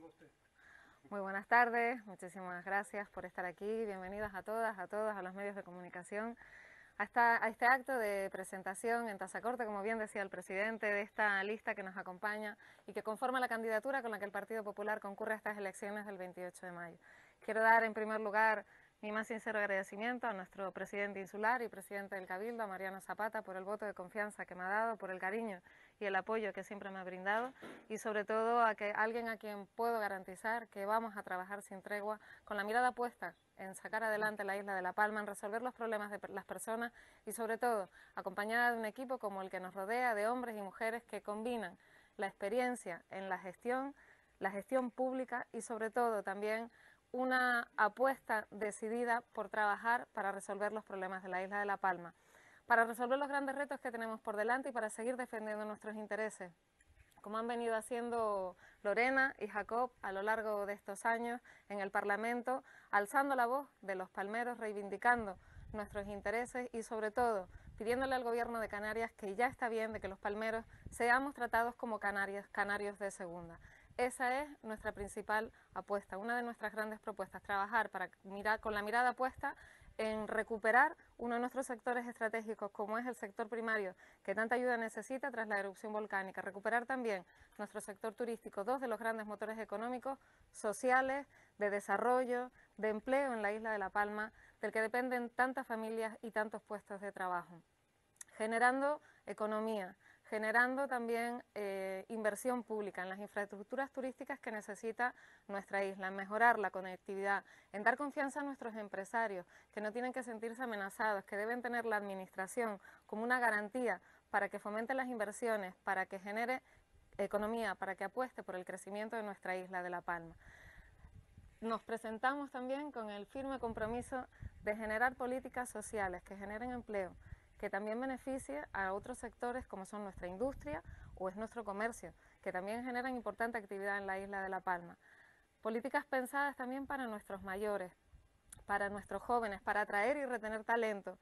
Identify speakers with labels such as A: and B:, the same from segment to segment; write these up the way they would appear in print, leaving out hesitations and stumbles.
A: ponga usted.
B: Muy buenas tardes, muchísimas gracias por estar aquí. Bienvenidas a todas, a todos, a los medios de comunicación, a este acto de presentación en Tazacorte, como bien decía el presidente, de esta lista que nos acompaña y que conforma la candidatura con la que el Partido Popular concurre a estas elecciones del 28 de mayo. Quiero dar en primer lugar mi más sincero agradecimiento a nuestro presidente insular y presidente del Cabildo, a Mariano Zapata, por el voto de confianza que me ha dado, por el cariño y el apoyo que siempre me ha brindado, y sobre todo a que alguien a quien puedo garantizar que vamos a trabajar sin tregua, con la mirada puesta en sacar adelante la isla de La Palma, en resolver los problemas de las personas y sobre todo acompañada de un equipo como el que nos rodea, de hombres y mujeres que combinan la experiencia en la gestión pública y sobre todo también una apuesta decidida por trabajar para resolver los problemas de la isla de La Palma, para resolver los grandes retos que tenemos por delante y para seguir defendiendo nuestros intereses, como han venido haciendo Lorena y Jacob a lo largo de estos años en el Parlamento, alzando la voz de los palmeros, reivindicando nuestros intereses y sobre todo pidiéndole al Gobierno de Canarias que ya está bien de que los palmeros seamos tratados como canarios de segunda. Esa es nuestra principal apuesta, una de nuestras grandes propuestas, trabajar para mirar con la mirada puesta en recuperar uno de nuestros sectores estratégicos, como es el sector primario, que tanta ayuda necesita tras la erupción volcánica. Recuperar también nuestro sector turístico, dos de los grandes motores económicos, sociales, de desarrollo, de empleo en la isla de La Palma, del que dependen tantas familias y tantos puestos de trabajo. Generando economía, generando también inversión pública en las infraestructuras turísticas que necesita nuestra isla, en mejorar la conectividad, en dar confianza a nuestros empresarios, que no tienen que sentirse amenazados, que deben tener la administración como una garantía para que fomente las inversiones, para que genere economía, para que apueste por el crecimiento de nuestra isla de La Palma. Nos presentamos también con el firme compromiso de generar políticas sociales que generen empleo, que también beneficie a otros sectores como son nuestra industria o es nuestro comercio, que también generan importante actividad en la isla de La Palma. Políticas pensadas también para nuestros mayores, para nuestros jóvenes, para atraer y retener talento,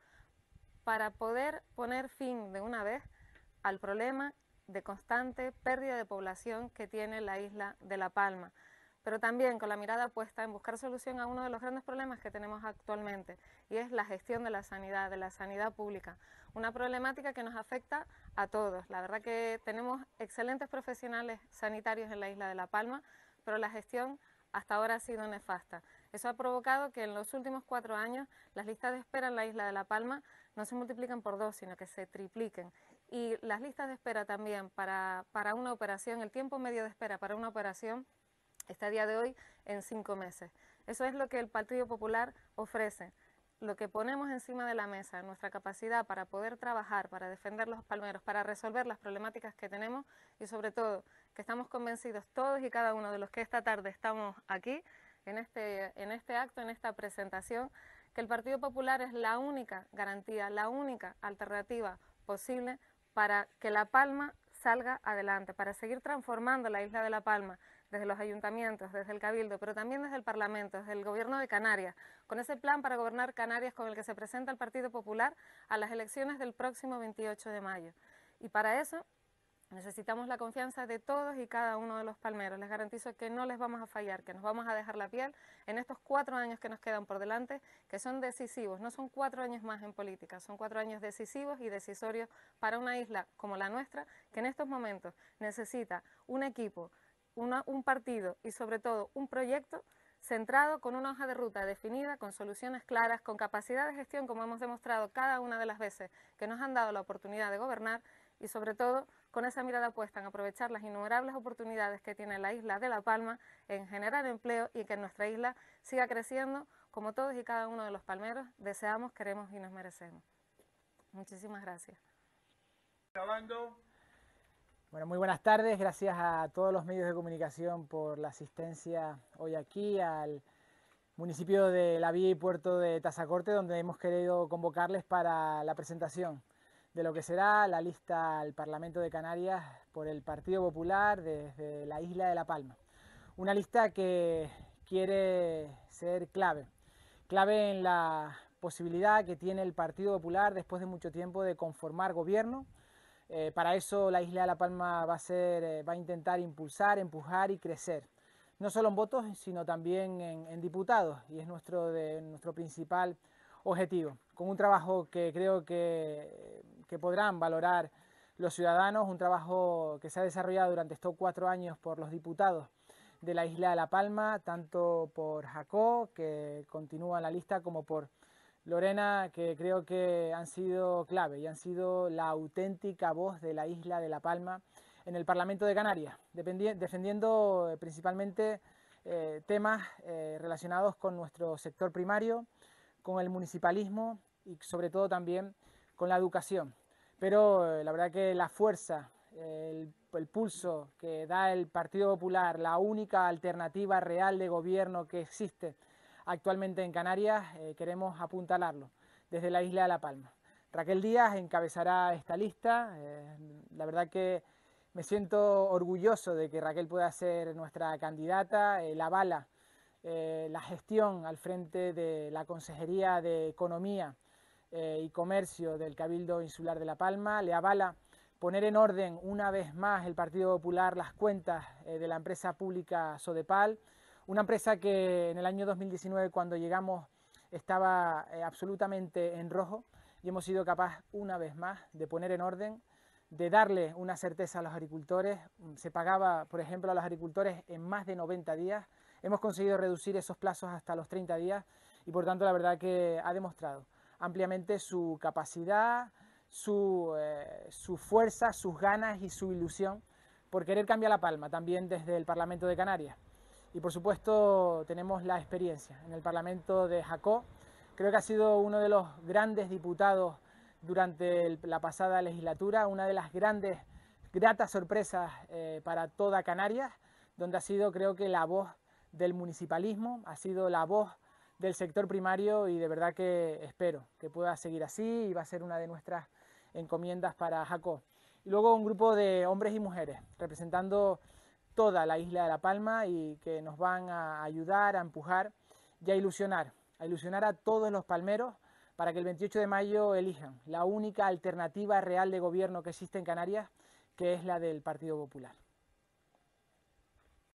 B: para poder poner fin de una vez al problema de constante pérdida de población que tiene la isla de La Palma, pero también con la mirada puesta en buscar solución a uno de los grandes problemas que tenemos actualmente, y es la gestión de la sanidad pública, una problemática que nos afecta a todos. La verdad que tenemos excelentes profesionales sanitarios en la isla de La Palma, pero la gestión hasta ahora ha sido nefasta. Eso ha provocado que en los últimos 4 años las listas de espera en la isla de La Palma no se multipliquen por 2, sino que se tripliquen. Y las listas de espera también para una operación, el tiempo medio de espera para una operación está a día de hoy en 5 meses. Eso es lo que el Partido Popular ofrece. Lo que ponemos encima de la mesa, nuestra capacidad para poder trabajar, para defender los palmeros, para resolver las problemáticas que tenemos y sobre todo que estamos convencidos todos y cada uno de los que esta tarde estamos aquí en este acto, en esta presentación, que el Partido Popular es la única garantía, la única alternativa posible para que La Palma salga adelante, para seguir transformando la isla de La Palma desde los ayuntamientos, desde el Cabildo, pero también desde el Parlamento, desde el Gobierno de Canarias, con ese plan para gobernar Canarias con el que se presenta el Partido Popular a las elecciones del próximo 28 de mayo. Y para eso necesitamos la confianza de todos y cada uno de los palmeros. Les garantizo que no les vamos a fallar, que nos vamos a dejar la piel en estos 4 años que nos quedan por delante, que son decisivos. No son 4 años más en política, son 4 años decisivos y decisorios para una isla como la nuestra, que en estos momentos necesita un equipo, un partido y sobre todo un proyecto centrado con una hoja de ruta definida, con soluciones claras, con capacidad de gestión, como hemos demostrado cada una de las veces que nos han dado la oportunidad de gobernar, y sobre todo con esa mirada puesta en aprovechar las innumerables oportunidades que tiene la isla de La Palma en generar empleo y que nuestra isla siga creciendo como todos y cada uno de los palmeros deseamos, queremos y nos merecemos. Muchísimas gracias.
A: Grabando.
C: Bueno, muy buenas tardes, gracias a todos los medios de comunicación por la asistencia hoy aquí al municipio de La Villa y Puerto de Tazacorte, donde hemos querido convocarles para la presentación de lo que será la lista al Parlamento de Canarias por el Partido Popular desde la isla de La Palma. Una lista que quiere ser clave en la posibilidad que tiene el Partido Popular después de mucho tiempo de conformar gobierno. Para eso la isla de La Palma va a intentar impulsar, empujar y crecer. no solo en votos, sino también en diputados, y es nuestro principal objetivo. Con un trabajo que creo que podrán valorar los ciudadanos, un trabajo que se ha desarrollado durante estos 4 años por los diputados de la isla de La Palma, tanto por Jacó, que continúa en la lista, como por Lorena, que creo que han sido clave y han sido la auténtica voz de la isla de La Palma en el Parlamento de Canarias, defendiendo principalmente temas relacionados con nuestro sector primario, con el municipalismo y sobre todo también con la educación. Pero la verdad que la fuerza, el pulso que da el Partido Popular, la única alternativa real de gobierno que existe actualmente en Canarias, queremos apuntalarlo desde la isla de La Palma. Raquel Díaz encabezará esta lista. La verdad que me siento orgulloso de que Raquel pueda ser nuestra candidata. La avala la gestión al frente de la Consejería de Economía y Comercio del Cabildo Insular de La Palma. Le avala poner en orden una vez más el Partido Popular las cuentas de la empresa pública Sodepal, una empresa que en el año 2019, cuando llegamos, estaba absolutamente en rojo, y hemos sido capaces una vez más de poner en orden, de darle una certeza a los agricultores. Se pagaba, por ejemplo, a los agricultores en más de 90 días. Hemos conseguido reducir esos plazos hasta los 30 días y, por tanto, la verdad que ha demostrado ampliamente su capacidad, su fuerza, sus ganas y su ilusión por querer cambiar La Palma, también desde el Parlamento de Canarias. Y por supuesto tenemos la experiencia en el Parlamento de Jacó. Creo que ha sido uno de los grandes diputados durante la pasada legislatura, una de las gratas sorpresas para toda Canarias, donde ha sido, creo que, la voz del municipalismo, ha sido la voz del sector primario, y de verdad que espero que pueda seguir así, y va a ser una de nuestras encomiendas para Jacó. Y luego un grupo de hombres y mujeres representando toda la isla de La Palma, y que nos van a ayudar, a empujar y a ilusionar a todos los palmeros para que el 28 de mayo elijan la única alternativa real de gobierno que existe en Canarias, que es la del Partido Popular.